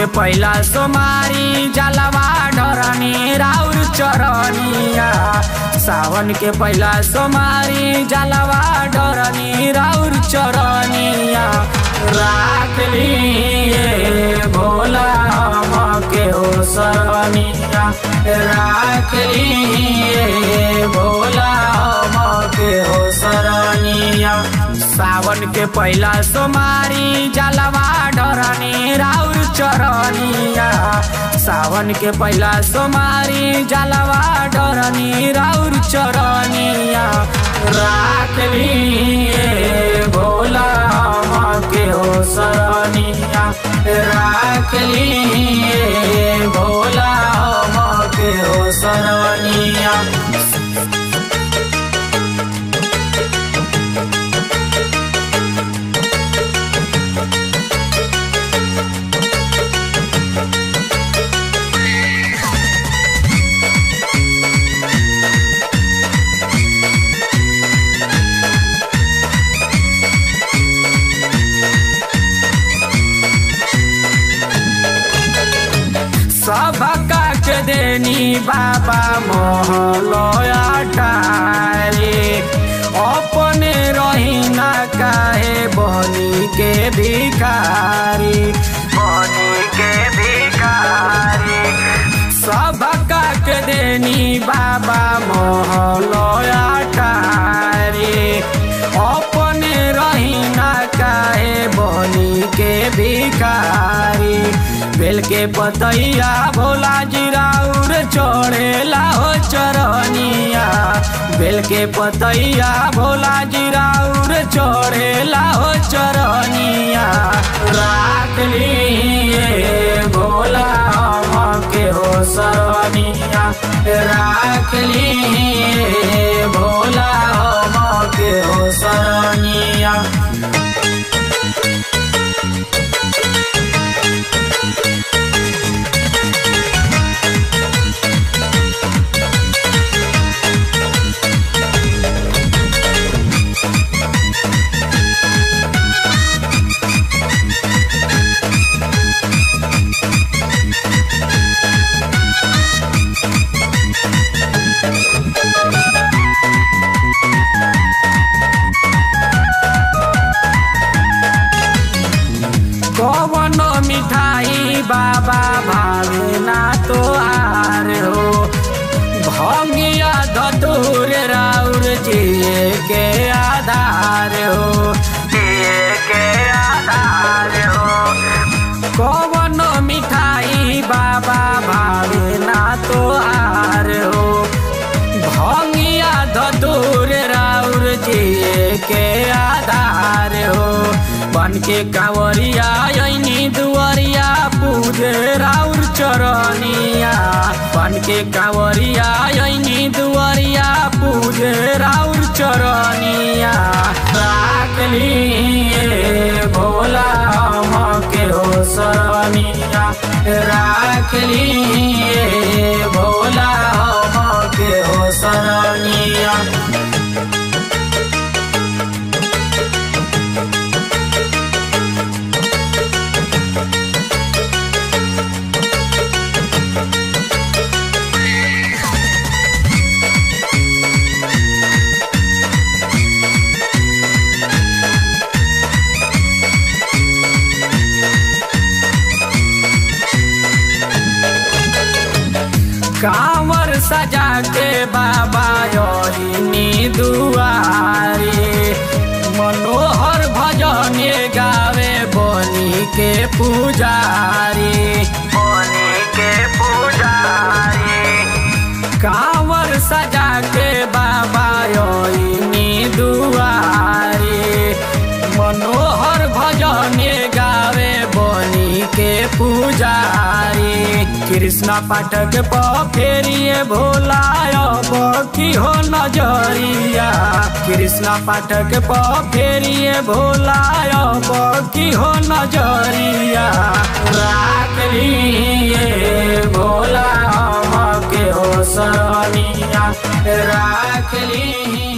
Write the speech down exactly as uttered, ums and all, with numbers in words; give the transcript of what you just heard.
के पहला सोमारी जलवा डरनी राउर चरनिया। सावन के पहला सोमारी जलवा डरनी राउर चरनिया। राख लिए भोला के हो सरनिया। राख लिए भोला के हो सरनिया। सावन के पहला सोमारी जलवा डरनी राउर चरनिया। सावन के पहला सोमारी जलवा डरनी राउर चरनिया। राख लिए भोला के हो सरनिया। राख लिए भोला के हो सरनिया। सबका के देनी बाबा मोहलया टारे। अपने रहीना काहे बनी के भिखारी। बनी के भिखारी सबका के देनी बाबा मोहलया टारे। अपने रहीना काहे बनी के भिखारी। बेल के पतैया भोला जी राउर चढ़ेला हो चरनिया। बेल के पतैया भोला जी राउर चढ़ेला हो चरनिया। राख लिए भोला के हो सरनिया। राख लिए भोला के हो सरनिया। कौनो मिठाई बाबा भावे ना तो आर हो। भंगिया धतूर राउर जिए के आधार हो। जिए के आधार हो। कौनो मिठाई बाबा भावे ना तो आर हो। भंगिया धतूर राउर जिए के आधार हो। बन के कांवरिया यनी दुआरिया पूजे राउर चरनिया। बन के कांवरिया यनी दुआरिया पूजे राउर चरनिया। राख लिए भोला के हो सरनिया। राख लिए भोला के हो सरनिया। कांवर सजा के बाबा योनी दुआरे। मनोहर भजन गावे बनी के पुजारी। बनी के पुजारी कांवर सजा के बाबा योनी दुआरे। मनोहर भजन गावे बनी के पुजारी। कृष्णा पाठक प फेरिए भोला बकी हो नजरिया। कृष्णा पाठक प फेरिए भोला बकी हो नजरिया। राख लिए भोला के हो सरनिया। राख लिए